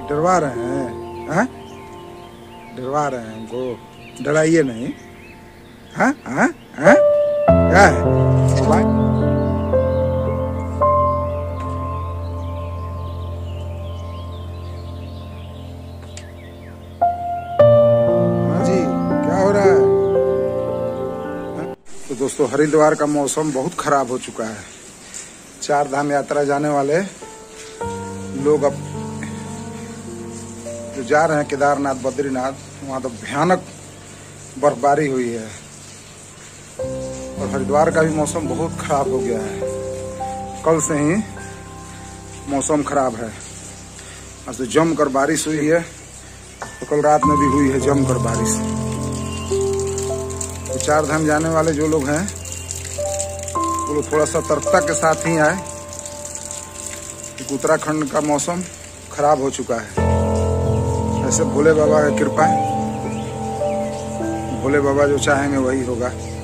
डरवा रहे हैं? हाँ, डरवा रहे हैं हमको। डराइए नहीं। हाँ हाँ हाँ, क्या है? हाँ जी, क्या हो रहा है? हाँ? तो दोस्तों, हरिद्वार का मौसम बहुत खराब हो चुका है। 4 धाम यात्रा जाने वाले लोग अब जो जा रहे हैं केदारनाथ, बद्रीनाथ, वहाँ तो भयानक बर्फबारी हुई है और हरिद्वार का भी मौसम बहुत खराब हो गया है। कल से ही मौसम खराब है। आज तो जमकर बारिश हुई है, तो कल रात में भी हुई है जमकर बारिश। तो 4 धाम जाने वाले जो लोग हैं वो लोग थोड़ा सतर्कता के साथ ही आए, क्योंकि उत्तराखंड का मौसम खराब हो चुका है। ऐसे भोले बाबा की कृपा है, भोले बाबा जो चाहेंगे वही होगा।